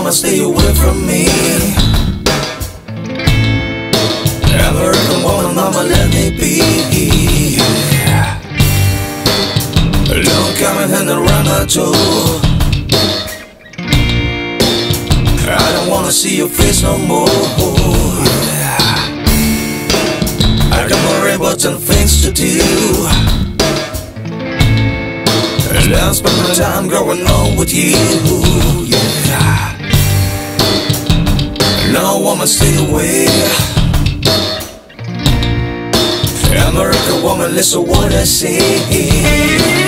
woman, stay away from me. American woman, mama, let me be. Don't come and hang around my door. I don't wanna see your face no more. I got more important things to do. And I'll spend my time growing on with you. No woman, stay away. American woman, listen what I say.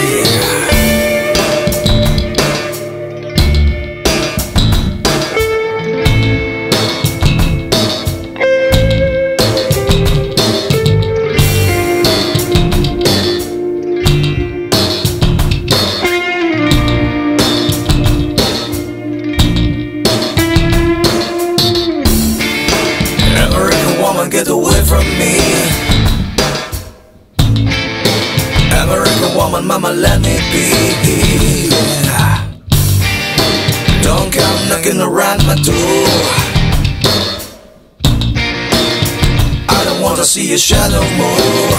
Get away from me. American woman, mama, let me be. Don't come knocking around my door. I don't want to see your shadow more.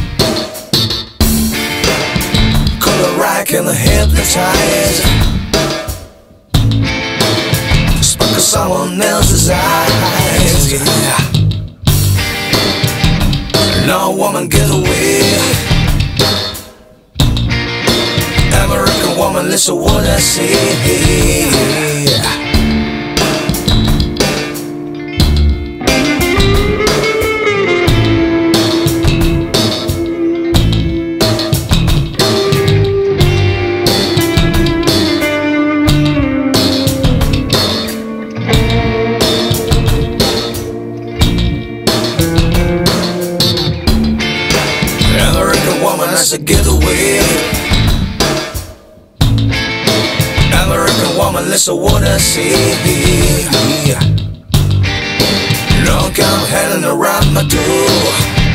Color rack and hypnotize. Spark of someone else's eyes. No woman, get away. American woman, listen what I say. As a getaway. American woman, listen what I say. Don't come hanging around my door.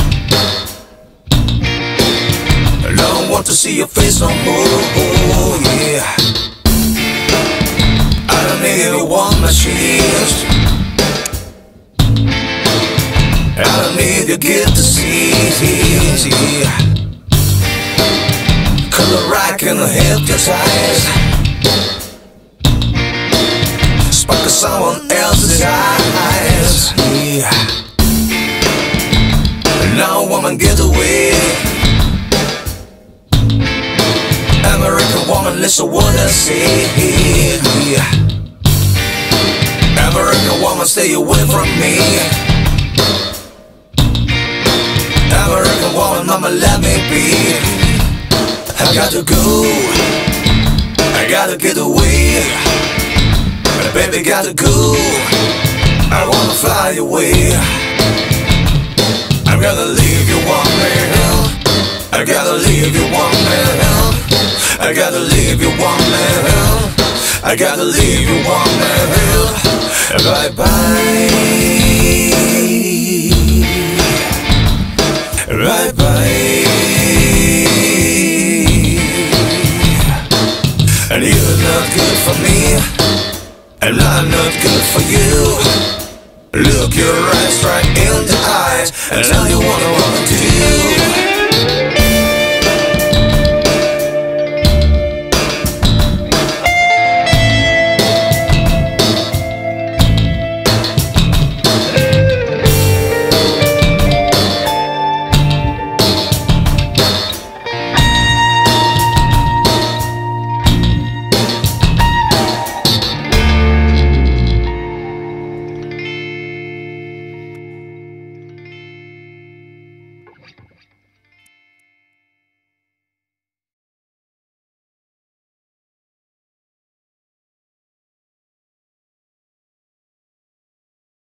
I don't want to see your face no more. I don't need you on my sheets. I don't need your gift to see. Color rack and hypnotize. Spark of someone else's eyes. No woman, get away. American woman, listen what I say. American woman, stay away from me. American woman, mama, let me be. I gotta go, I gotta get away. Baby, gotta go, I wanna fly away. I gotta leave you one man. I gotta leave you one man. I gotta leave you one man. I gotta leave you one man. Bye bye. Bye bye. And you're not good for me, and I'm not good for you. Look your eyes right in the eyes and tell you what I wanna do.